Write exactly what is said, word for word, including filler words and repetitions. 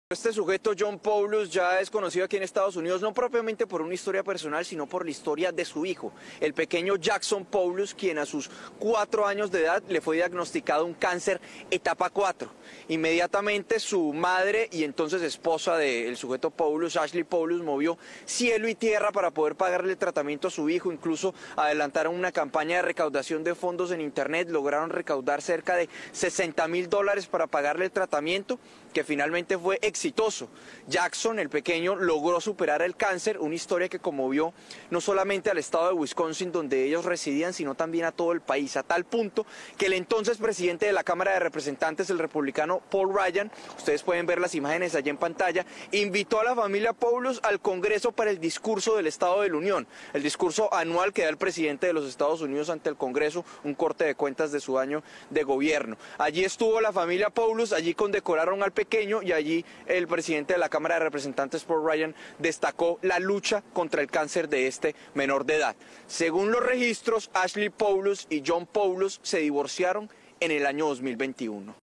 Este sujeto, John Paulus, ya es conocido aquí en Estados Unidos no propiamente por una historia personal, sino por la historia de su hijo, el pequeño Jackson Paulus, quien a sus cuatro años de edad le fue diagnosticado un cáncer etapa cuatro. Inmediatamente su madre y entonces esposa del sujeto Paulus, Ashley Paulus, movió cielo y tierra para poder pagarle el tratamiento a su hijo. Incluso adelantaron una campaña de recaudación de fondos en internet, lograron recaudar cerca de sesenta mil dólares para pagarle el tratamiento, que finalmente fue exitoso. Jackson, el pequeño, logró superar el cáncer, una historia que conmovió no solamente al estado de Wisconsin, donde ellos residían, sino también a todo el país, a tal punto que el entonces presidente de la Cámara de Representantes, el republicano Paul Ryan, ustedes pueden ver las imágenes allí en pantalla, invitó a la familia Paulus al Congreso para el discurso del Estado de la Unión, el discurso anual que da el presidente de los Estados Unidos ante el Congreso, un corte de cuentas de su año de gobierno. Allí estuvo la familia Paulus, allí condecoraron al pequeño y allí el presidente de la Cámara de Representantes, Paul Ryan, destacó la lucha contra el cáncer de este menor de edad. Según los registros, Ashley Paulus y John Paulus se divorciaron en el año dos mil veintiuno.